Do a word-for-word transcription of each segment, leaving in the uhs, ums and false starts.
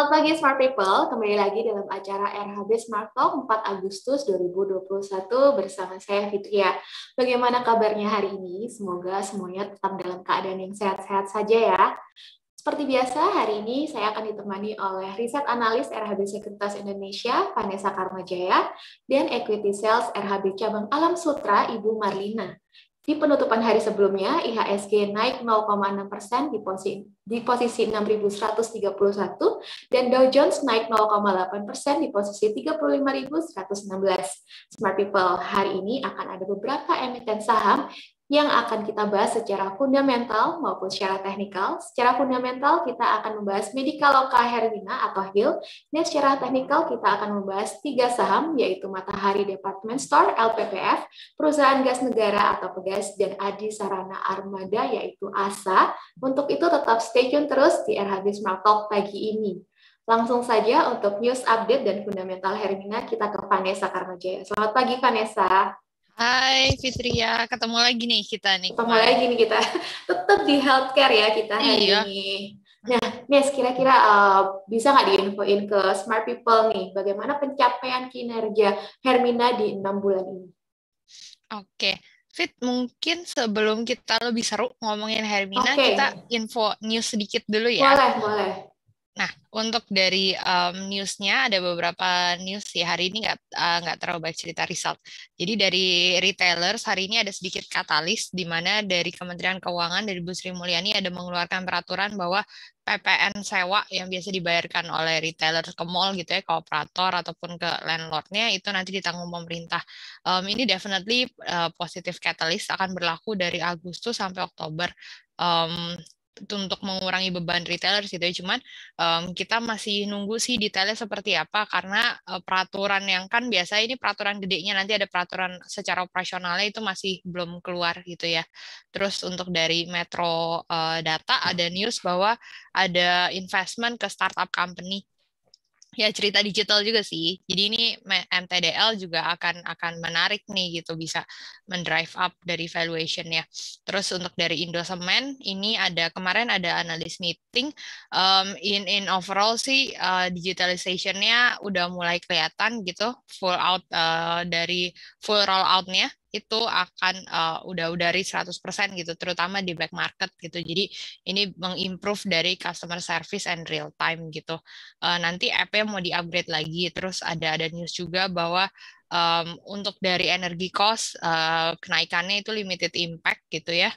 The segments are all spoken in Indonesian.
Selamat pagi Smart People, kembali lagi dalam acara R H B Smart Talk empat Agustus dua ribu dua puluh satu bersama saya Fitria. Bagaimana kabarnya hari ini? Semoga semuanya tetap dalam keadaan yang sehat-sehat saja ya. Seperti biasa, hari ini saya akan ditemani oleh riset analis R H B Sekuritas Indonesia, Vanessa Karmajaya, dan Equity Sales R H B Cabang Alam Sutra, Ibu Marlina. Di penutupan hari sebelumnya, I H S G naik nol koma enam persen di posisi, di posisi enam ribu seratus tiga puluh satu dan Dow Jones naik nol koma delapan persen di posisi tiga puluh lima ribu seratus enam belas. Smart People, hari ini akan ada beberapa emiten saham yang akan kita bahas secara fundamental maupun secara teknikal. Secara fundamental kita akan membahas Medikaloka Hermina atau H I L, dan secara teknikal kita akan membahas tiga saham yaitu Matahari Department Store L P P F, Perusahaan Gas Negara atau Pegas, dan Adi Sarana Armada yaitu A S A. Untuk itu tetap stay tune terus di R H B Smart Talk pagi ini. Langsung saja untuk news update dan fundamental Hermina kita ke Vanessa Karmajaya. Selamat pagi Vanessa. Hai Fitria, ketemu lagi nih kita nih. Ketemu kemarin. lagi nih kita, tetap di healthcare ya kita hari iya. ini. Nah, Nes, kira-kira uh, bisa nggak diinfoin ke Smart People nih, bagaimana pencapaian kinerja Hermina di enam bulan ini? Oke, Fit, mungkin sebelum kita lebih seru ngomongin Hermina, Oke. kita info news sedikit dulu ya. Boleh, boleh. Nah, untuk dari um, newsnya ada beberapa news sih hari ini nggak uh, nggak terlalu banyak cerita result. Jadi dari retailers hari ini ada sedikit katalis di mana dari Kementerian Keuangan dari Bu Sri Mulyani ada mengeluarkan peraturan bahwa P P N sewa yang biasa dibayarkan oleh retailer ke mall gitu ya, ke operator ataupun ke landlordnya itu nanti ditanggung pemerintah. Um, ini definitely uh, positive catalyst akan berlaku dari Agustus sampai Oktober. Um, untuk mengurangi beban retailer gitu ya, cuman um, kita masih nunggu sih detailnya seperti apa karena uh, peraturan yang kan biasa ini peraturan gedenya nanti ada peraturan secara operasionalnya itu masih belum keluar gitu ya. Terus untuk dari Metro uh, Data ada news bahwa ada investment ke startup company. Ya cerita digital juga sih. Jadi ini M T D L juga akan akan menarik nih gitu bisa mendrive up dari valuation-nya. Terus untuk dari Indosemen ini ada kemarin ada analyst meeting um, in in overall sih uh, digitalization-nya udah mulai kelihatan gitu full out uh, dari full roll out-nya itu akan uh, udah udah dari seratus persen gitu terutama di back market gitu. Jadi ini mengimprove dari customer service and real time gitu. Uh, nanti app-nya mau di-upgrade lagi. Terus ada ada news juga bahwa um, untuk dari energi cost uh, kenaikannya itu limited impact gitu ya.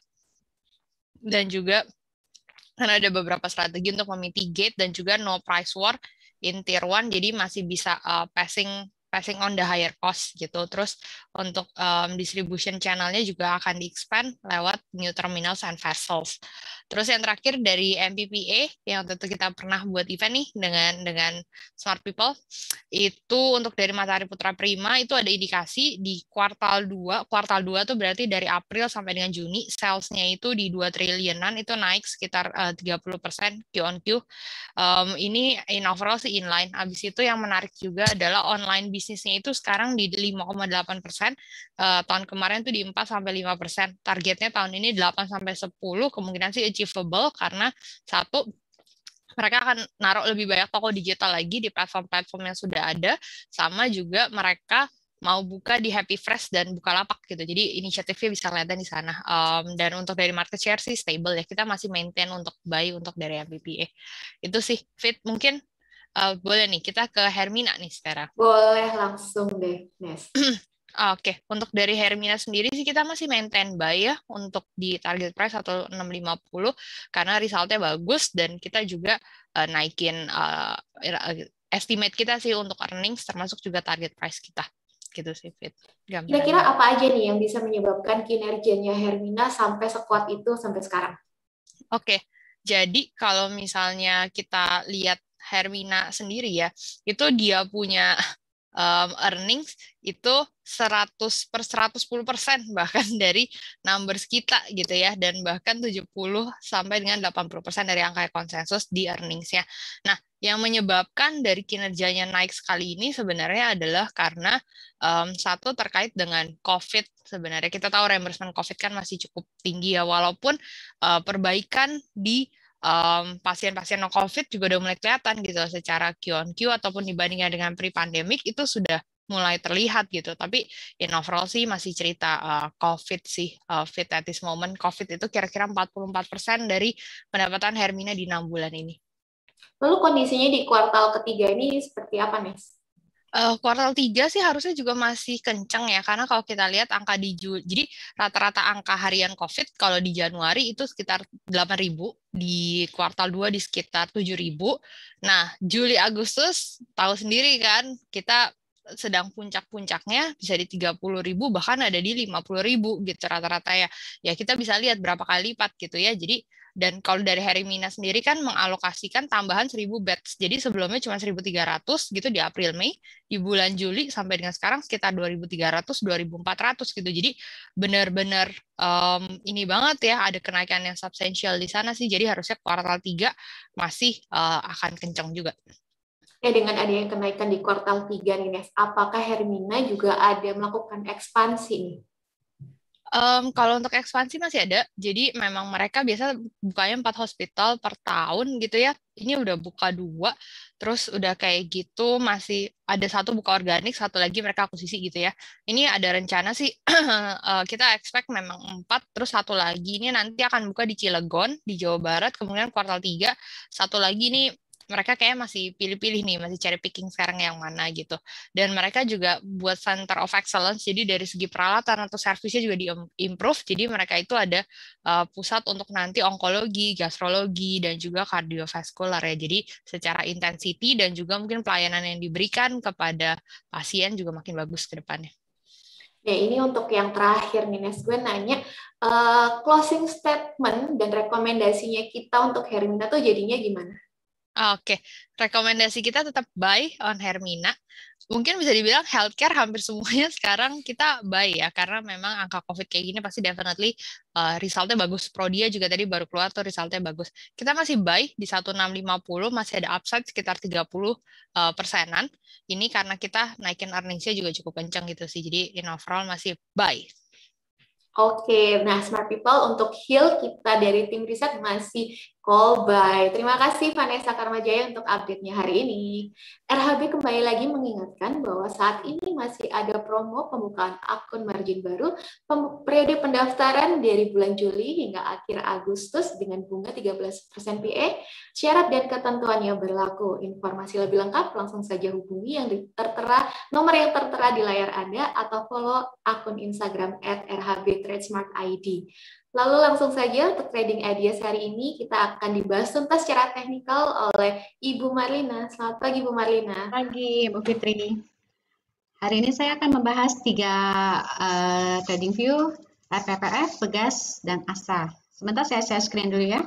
Dan juga karena ada beberapa strategi untuk memitigate dan juga no price war in tier one, jadi masih bisa uh, passing passing on the higher cost gitu. Terus untuk um, distribution channelnya juga akan di-expand lewat new terminals and vessels. Terus yang terakhir dari M P P A yang tentu kita pernah buat event nih dengan dengan Smart People, itu untuk dari Matahari Putra Prima itu ada indikasi di kuartal dua, kuartal dua tuh berarti dari April sampai dengan Juni, sales-nya itu di dua triliunan, itu naik sekitar uh, tiga puluh persen Q on Q. Um, ini in overall sih inline. Habis itu yang menarik juga adalah online bisnisnya itu sekarang di lima koma delapan persen. Uh, tahun kemarin tuh di empat sampai lima persen. Targetnya tahun ini delapan sampai sepuluh, kemungkinan sih achievable karena satu mereka akan naruh lebih banyak toko digital lagi di platform-platform yang sudah ada, sama juga mereka mau buka di Happy Fresh dan Bukalapak gitu. Jadi inisiatifnya bisa kelihatan di sana. Um, dan untuk dari market share sih stable ya. Kita masih maintain untuk buy untuk dari M P P A. Itu sih Fit. Mungkin uh, boleh nih kita ke Hermina nih sekarang. Boleh langsung deh, Nes. Oke, okay. Untuk dari Hermina sendiri sih kita masih maintain buy ya untuk di target price atau enam lima puluh karena resultnya bagus dan kita juga uh, naikin uh, estimate kita sih untuk earnings termasuk juga target price kita. Gitu sih Fit. Kira-kira apa aja nih yang bisa menyebabkan kinerjanya Hermina sampai sekuat itu sampai sekarang? Oke, okay. Jadi kalau misalnya kita lihat Hermina sendiri ya, itu dia punya um, earnings itu seratus per seratus sepuluh persen bahkan dari numbers kita gitu ya, dan bahkan tujuh puluh sampai dengan delapan puluh persen dari angka konsensus di earningsnya. Nah, yang menyebabkan dari kinerjanya naik sekali ini sebenarnya adalah karena um, satu terkait dengan COVID. Sebenarnya kita tahu reimbursement COVID kan masih cukup tinggi ya, walaupun uh, perbaikan di um, pasien-pasien non COVID juga udah mulai kelihatan gitu secara Q on Q ataupun dibandingkan dengan pre-pandemic itu sudah mulai terlihat gitu. Tapi in overall sih masih cerita uh, COVID sih, uh, fit at this moment. COVID itu kira-kira empat puluh empat persen dari pendapatan Hermina di enam bulan ini. Lalu kondisinya di kuartal ketiga ini seperti apa, Nes? Uh, kuartal tiga sih harusnya juga masih kenceng ya, karena kalau kita lihat angka di Juli, jadi rata-rata angka harian COVID kalau di Januari itu sekitar delapan ribu, di kuartal dua di sekitar tujuh ribu. Nah, Juli Agustus tahu sendiri kan, kita sedang puncak-puncaknya bisa di tiga puluh ribu, bahkan ada di lima puluh ribu gitu rata-rata ya. Ya kita bisa lihat berapa kali lipat gitu ya. Jadi dan kalau dari Hermina sendiri kan mengalokasikan tambahan seribu beds. Jadi sebelumnya cuma seribu tiga ratus gitu di April Mei, di bulan Juli sampai dengan sekarang sekitar dua ribu tiga ratus, dua ribu empat ratus gitu. Jadi benar-benar um, ini banget ya, ada kenaikan yang substansial di sana sih. Jadi harusnya kuartal tiga masih uh, akan kencang juga. Ya, dengan adanya kenaikan di kuartal tiga nih, Nes, apakah Hermina juga ada melakukan ekspansi nih? Um, kalau untuk ekspansi masih ada, jadi memang mereka biasa bukanya empat hospital per tahun gitu ya. Ini udah buka dua, terus udah kayak gitu masih ada satu buka organik, satu lagi mereka akuisisi gitu ya. Ini ada rencana sih, uh, kita expect memang empat, terus satu lagi ini nanti akan buka di Cilegon, di Jawa Barat, kemudian kuartal tiga, satu lagi nih mereka kayak masih pilih-pilih nih, masih cari picking sekarang yang mana gitu. Dan mereka juga buat Center of Excellence, jadi dari segi peralatan atau servisnya juga di-improve, jadi mereka itu ada uh, pusat untuk nanti onkologi, gastrologi, dan juga kardiovaskular ya. Jadi secara intensity dan juga mungkin pelayanan yang diberikan kepada pasien juga makin bagus ke depannya. Ya, ini untuk yang terakhir nih, Nes. Gue nanya, uh, closing statement dan rekomendasinya kita untuk Hermina tuh jadinya gimana? Oke, rekomendasi kita tetap buy on Hermina. Mungkin bisa dibilang healthcare hampir semuanya sekarang kita buy ya, karena memang angka COVID kayak gini pasti definitely uh, resultnya bagus. Prodia juga tadi baru keluar tuh resultnya bagus. Kita masih buy di seratus enam lima puluh, masih ada upside sekitar tiga puluh uh, persenan. Ini karena kita naikin earnings-nya juga cukup kencang gitu sih. Jadi in overall masih buy. Oke, nah Smart People untuk Heal kita dari tim riset masih call by. Terima kasih Vanessa Karmajaya untuk update-nya hari ini. R H B kembali lagi mengingatkan bahwa saat ini masih ada promo pembukaan akun margin baru periode pendaftaran dari bulan Juli hingga akhir Agustus dengan bunga tiga belas persen P E. Syarat dan ketentuannya berlaku. Informasi lebih lengkap langsung saja hubungi yang tertera nomor yang tertera di layar Anda atau follow akun Instagram at R H B Tradesmart I D. Lalu langsung saja untuk trading ideas hari ini kita akan dibahas tuntas secara teknikal oleh Ibu Marlina. Selamat pagi Bu Marlina. Selamat pagi Bu Fitri. Hari ini saya akan membahas tiga uh, trading view, R P P F, Pegas, dan Asa. Sebentar saya share screen dulu ya.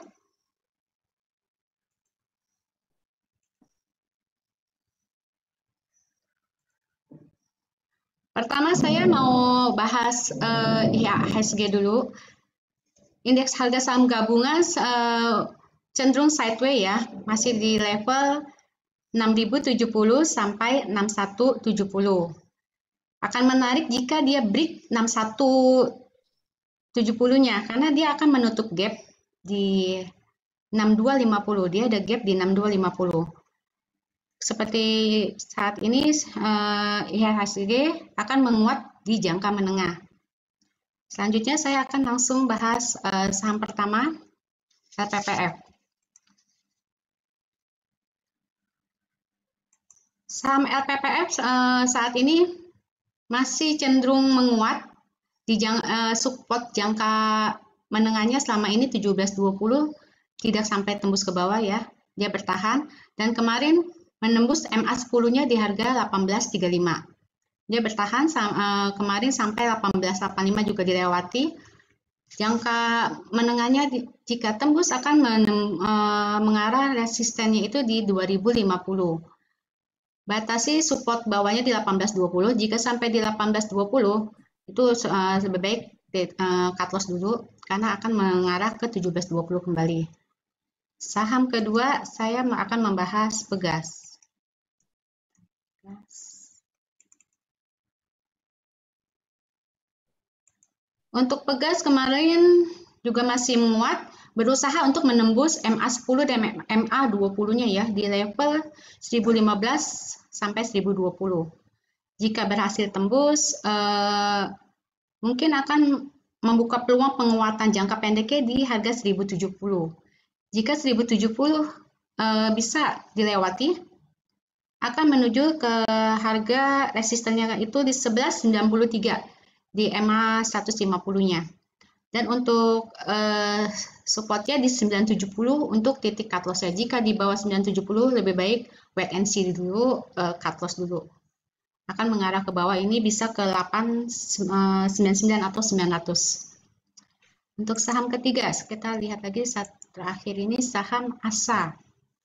Pertama saya mau bahas uh, I H S G dulu. Indeks harga saham gabungan uh, cenderung sideways ya, masih di level enam ribu tujuh puluh sampai enam ribu seratus tujuh puluh. Akan menarik jika dia break enam ribu seratus tujuh puluh-nya, karena dia akan menutup gap di enam ribu dua ratus lima puluh. Dia ada gap di enam ribu dua ratus lima puluh. Seperti saat ini uh, I H S G akan menguat di jangka menengah. Selanjutnya saya akan langsung bahas uh, saham pertama, R P P F. Saham R P P F uh, saat ini masih cenderung menguat di jang, uh, support jangka menengahnya selama ini tujuh belas dua puluh, tidak sampai tembus ke bawah ya, dia bertahan, dan kemarin menembus M A sepuluh-nya di harga delapan belas tiga puluh lima. Dia bertahan uh, kemarin sampai delapan belas delapan puluh lima juga dilewati. Jangka menengahnya di, jika tembus akan menem, uh, mengarah resistennya itu di dua ribu lima puluh. Batasi support bawahnya di delapan belas dua puluh. Jika sampai di delapan belas dua puluh itu uh, lebih baik di, uh, cut loss dulu karena akan mengarah ke tujuh belas dua puluh kembali. Saham kedua saya akan membahas Pegas. Untuk Pegas kemarin juga masih menguat berusaha untuk menembus M A sepuluh dan M A dua puluh-nya ya di level seribu lima belas sampai seribu dua puluh. Jika berhasil tembus, eh, mungkin akan membuka peluang penguatan jangka pendeknya di harga seribu tujuh puluh. Jika seribu tujuh puluh eh, bisa dilewati, akan menuju ke harga resistennya itu di sebelas sembilan puluh tiga di M A seratus lima puluh-nya. Dan untuk eh, supportnya di sembilan tujuh puluh untuk titik cut loss-nya. Jika di bawah sembilan tujuh puluh lebih baik wait and see dulu, eh, cut loss dulu. Akan mengarah ke bawah ini bisa ke delapan sembilan puluh sembilan atau sembilan ratus. Untuk saham ketiga, kita lihat lagi saat terakhir ini saham A S A.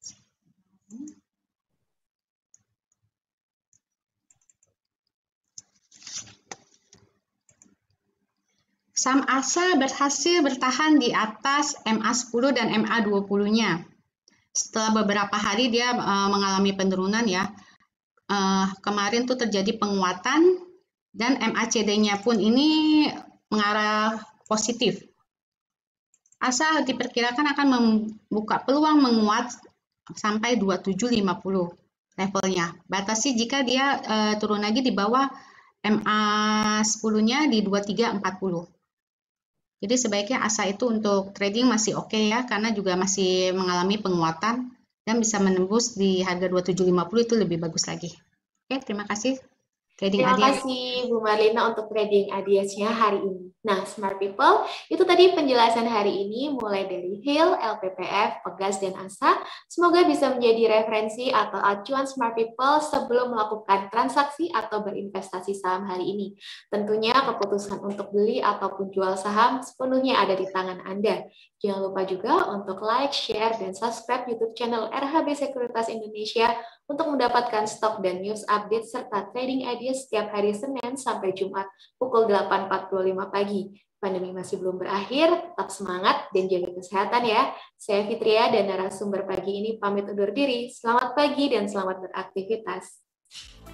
Saham A S A berhasil bertahan di atas M A sepuluh dan M A dua puluh-nya. Setelah beberapa hari dia uh, mengalami penurunan ya. Uh, kemarin tuh terjadi penguatan dan M A C D-nya pun ini mengarah positif. A S A diperkirakan akan membuka peluang menguat sampai dua puluh tujuh lima puluh levelnya. Batasi jika dia uh, turun lagi di bawah M A sepuluh-nya di dua puluh tiga empat puluh. Jadi sebaiknya A S A itu untuk trading masih oke okay ya, karena juga masih mengalami penguatan dan bisa menembus di harga dua puluh tujuh lima puluh itu lebih bagus lagi. Oke, terima kasih. Trading Terima Adias. kasih Bu Marlina untuk trading Adiasnya hari ini. Nah, Smart People, itu tadi penjelasan hari ini mulai dari H I L, L P P F, Pegas, dan A S A. Semoga bisa menjadi referensi atau acuan Smart People sebelum melakukan transaksi atau berinvestasi saham hari ini. Tentunya keputusan untuk beli ataupun jual saham sepenuhnya ada di tangan Anda. Jangan lupa juga untuk like, share, dan subscribe YouTube channel R H B Sekuritas Indonesia untuk mendapatkan stok dan news update serta trading ideas setiap hari Senin sampai Jumat pukul delapan empat puluh lima pagi. Pandemi masih belum berakhir, tetap semangat dan jaga kesehatan ya. Saya Fitria dan narasumber pagi ini pamit undur diri. Selamat pagi dan selamat beraktivitas.